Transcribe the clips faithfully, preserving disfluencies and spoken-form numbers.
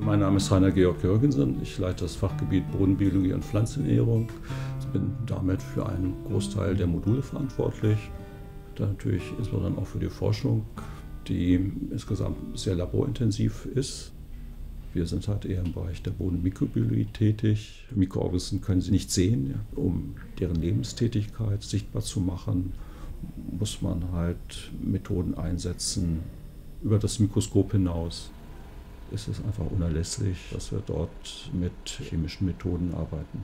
Mein Name ist Rainer Georg Jürgensen. Ich leite das Fachgebiet Bodenbiologie und Pflanzenernährung. Ich bin damit für einen Großteil der Module verantwortlich. Dann natürlich insbesondere auch für die Forschung, die insgesamt sehr laborintensiv ist. Wir sind halt eher im Bereich der Bodenmikrobiologie tätig. Mikroorganismen können Sie nicht sehen. Ja. Um deren Lebenstätigkeit sichtbar zu machen, muss man halt Methoden einsetzen über das Mikroskop hinaus. Es ist einfach unerlässlich, dass wir dort mit chemischen Methoden arbeiten.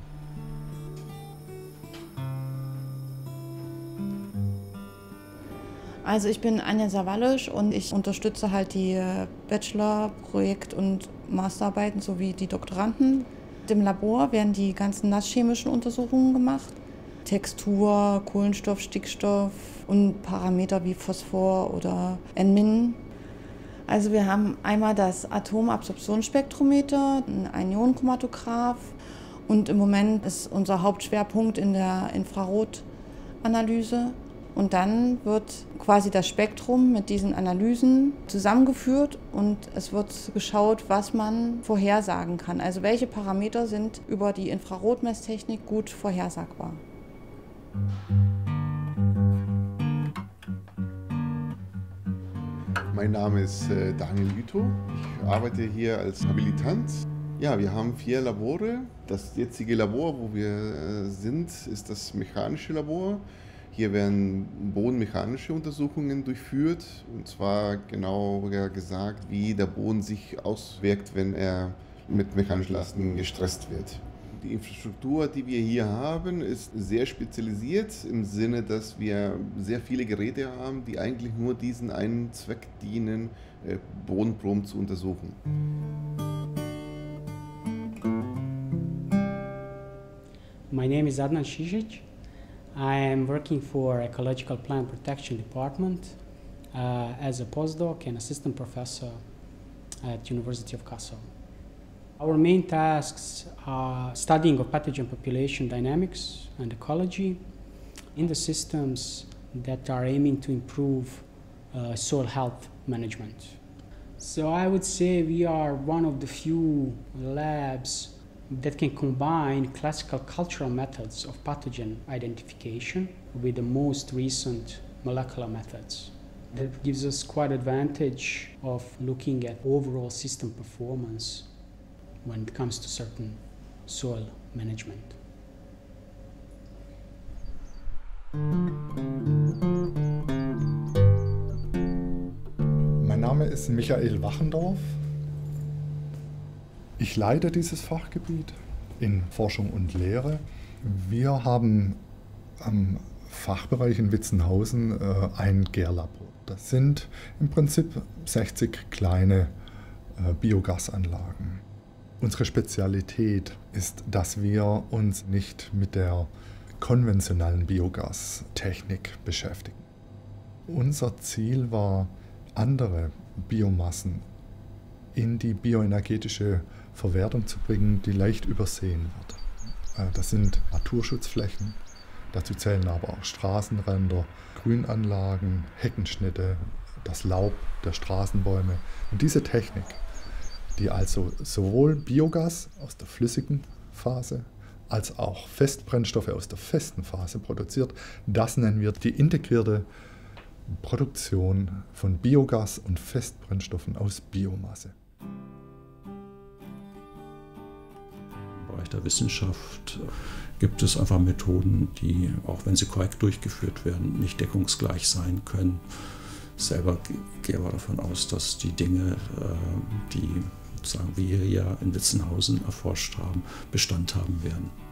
Also ich bin Anja Sawallisch und ich unterstütze halt die Bachelor-, Projekt- und Masterarbeiten sowie die Doktoranden. Im Labor werden die ganzen nasschemischen Untersuchungen gemacht. Textur, Kohlenstoff, Stickstoff und Parameter wie Phosphor oder N-Min. Also wir haben einmal das Atomabsorptionsspektrometer, ein Ionenchromatograph und im Moment ist unser Hauptschwerpunkt in der Infrarotanalyse. Und dann wird quasi das Spektrum mit diesen Analysen zusammengeführt und es wird geschaut, was man vorhersagen kann. Also welche Parameter sind über die Infrarotmesstechnik gut vorhersagbar. Mein Name ist äh, Daniel Lütow. Ich arbeite hier als Habilitant. Ja, wir haben vier Labore. Das jetzige Labor, wo wir äh, sind, ist das mechanische Labor. Hier werden bodenmechanische Untersuchungen durchführt, und zwar genauer gesagt, wie der Boden sich auswirkt, wenn er mit mechanischen Lasten gestresst wird. Die Infrastruktur, die wir hier haben, ist sehr spezialisiert im Sinne, dass wir sehr viele Geräte haben, die eigentlich nur diesen einen Zweck dienen, Bodenproben zu untersuchen. My name is Adnan Šišić. I am working for Ecological Plant Protection Department uh, as a postdoc and assistant professor at University of Kassel. Our main tasks are studying of pathogen population dynamics and ecology in the systems that are aiming to improve uh, soil health management. So I would say we are one of the few labs that can combine classical cultural methods of pathogen identification with the most recent molecular methods. That gives us quite advantage of looking at overall system performance when it comes to certain soil management. Mein Name ist Michael Wachendorf. Ich leite dieses Fachgebiet in Forschung und Lehre. Wir haben am Fachbereich in Witzenhausen äh, ein Gärlabor. Das sind im Prinzip sechzig kleine äh, Biogasanlagen. Unsere Spezialität ist, dass wir uns nicht mit der konventionellen Biogastechnik beschäftigen. Unser Ziel war, andere Biomassen in die bioenergetische Verwertung zu bringen, die leicht übersehen wird. Das sind Naturschutzflächen, dazu zählen aber auch Straßenränder, Grünanlagen, Heckenschnitte, das Laub der Straßenbäume. Und diese Technik, die also sowohl Biogas aus der flüssigen Phase als auch Festbrennstoffe aus der festen Phase produziert, das nennen wir die integrierte Produktion von Biogas und Festbrennstoffen aus Biomasse. Im Bereich der Wissenschaft gibt es einfach Methoden, die, auch wenn sie korrekt durchgeführt werden, nicht deckungsgleich sein können. Selber gehe ich davon aus, dass die Dinge, die sozusagen wir hier in Witzenhausen erforscht haben, Bestand haben werden.